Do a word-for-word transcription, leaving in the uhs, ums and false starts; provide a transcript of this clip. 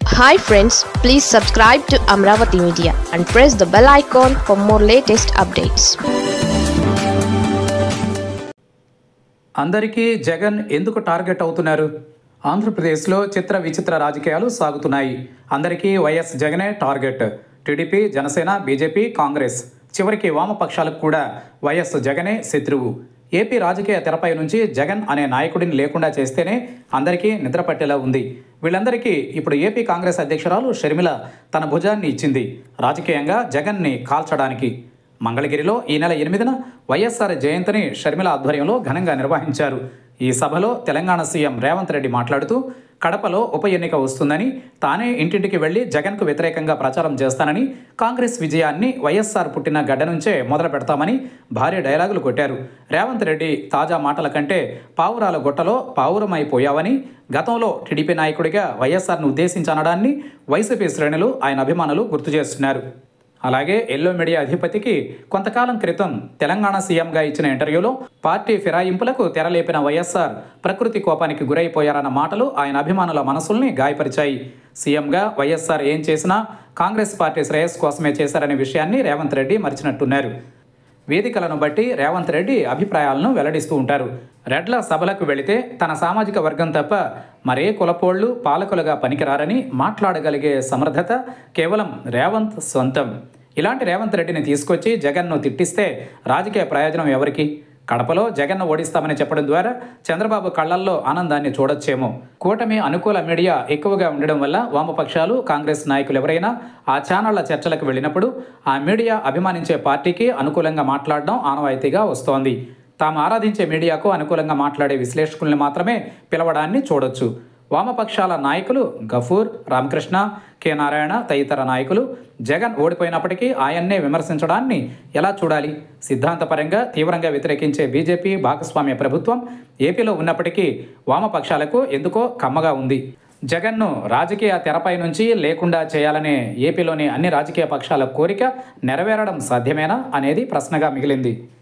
Hi friends, please subscribe to Amravati Media and press the bell icon for more latest updates. అందరికీ జగన్ ఎందుకు target అవుతున్నారు? ఆంధ్రప్రదేశ్లో చిత్ర విచిత్ర రాజకీయాలు సాగుతున్నాయి. అందరికీ వైఎస్ జగనే target. TDP, Janasena, BJP, Congress, చివరికి వామపక్షాలకు కూడా వైఎస్ జగనే శత్రువు. ఏపీ రాజకీయ తెరపై నుంచి జగన్ అనే నాయకుడిని లేకుండా చేస్తేనే అందరికీ నిద్ర పట్టేలా ఉంది. వీళ్ళందరికీ ఇప్పుడు ఏపీ కాంగ్రెస్ అధ్యక్షురాలు షర్మిల తన భుజాన్ని ఇచ్చింది రాజకీయంగా జగన్ని కాల్చడానికి. మంగళగిరిలో ఈ నెల ఎనిమిదిన వైఎస్ఆర్ జయంతిని షర్మిల ఆధ్వర్యంలో ఘనంగా నిర్వహించారు. ఈ సభలో తెలంగాణ సీఎం రేవంత్ రెడ్డి మాట్లాడుతూ కడపలో ఉప ఎన్నిక వస్తుందని, తానే ఇంటింటికి వెళ్లి జగన్కు వ్యతిరేకంగా ప్రచారం చేస్తానని, కాంగ్రెస్ విజయాన్ని వైఎస్ఆర్ పుట్టిన గడ్డ నుంచే మొదలు పెడతామని భారీ డైలాగులు కొట్టారు. రేవంత్ రెడ్డి తాజా మాటల కంటే పావురాల గుట్టలో పావురమైపోయావని, గతంలో టీడీపీ నాయకుడిగా వైఎస్ఆర్ను ఉద్దేశించి అనడాన్ని వైసీపీ శ్రేణులు, ఆయన అభిమానులు గుర్తు చేస్తున్నారు. అలాగే ఎల్లో మీడియా అధిపతికి కొంతకాలం క్రితం తెలంగాణ సీఎంగా ఇచ్చిన ఇంటర్వ్యూలో పార్టీ ఫిరాయింపులకు తెరలేపిన వైఎస్ఆర్ ప్రకృతి కోపానికి గురైపోయారన్న మాటలు ఆయన అభిమానుల మనసుల్ని గాయపరిచాయి. సీఎంగా వైఎస్ఆర్ ఏం చేసినా కాంగ్రెస్ పార్టీ శ్రేయస్సు కోసమే చేశారనే విషయాన్ని రేవంత్ రెడ్డి మరిచినట్టున్నారు. వేదికలను బట్టి రేవంత్ రెడ్డి అభిప్రాయాలను వెల్లడిస్తూ ఉంటారు. రెడ్ల సభలకు వెళితే తన సామాజిక వర్గం తప్ప మరే కులపోళ్లు పాలకులుగా పనికిరారని మాట్లాడగలిగే సమర్థత కేవలం రేవంత్ సొంతం. ఇలాంటి రేవంత్ రెడ్డిని తీసుకొచ్చి జగన్ను తిట్టిస్తే రాజకీయ ప్రయోజనం ఎవరికి? కడపలో జగన్ను ఓడిస్తామని చెప్పడం ద్వారా చంద్రబాబు కళ్లల్లో ఆనందాన్ని చూడొచ్చేమో. కూటమి అనుకూల మీడియా ఎక్కువగా ఉండడం వల్ల వామపక్షాలు, కాంగ్రెస్ నాయకులు ఎవరైనా ఆ ఛానళ్ల చర్చలకు వెళ్ళినప్పుడు ఆ మీడియా అభిమానించే పార్టీకి అనుకూలంగా మాట్లాడడం ఆనవాయితీగా వస్తోంది. తాము ఆరాధించే మీడియాకు అనుకూలంగా మాట్లాడే విశ్లేషకుల్ని మాత్రమే పిలవడాన్ని చూడొచ్చు. వామపక్షాల నాయకులు గఫూర్, రామకృష్ణ, కె నారాయణ తదితర నాయకులు జగన్ ఓడిపోయినప్పటికీ ఆయన్నే విమర్శించడాన్ని ఎలా చూడాలి? సిద్ధాంతపరంగా తీవ్రంగా వ్యతిరేకించే బీజేపీ భాగస్వామ్య ప్రభుత్వం ఏపీలో ఉన్నప్పటికీ వామపక్షాలకు ఎందుకో కమ్మగా ఉంది. జగన్ను రాజకీయ తెరపై నుంచి లేకుండా చేయాలనే ఏపీలోని అన్ని రాజకీయ పక్షాల కోరిక నెరవేరడం సాధ్యమేనా అనేది ప్రశ్నగా మిగిలింది.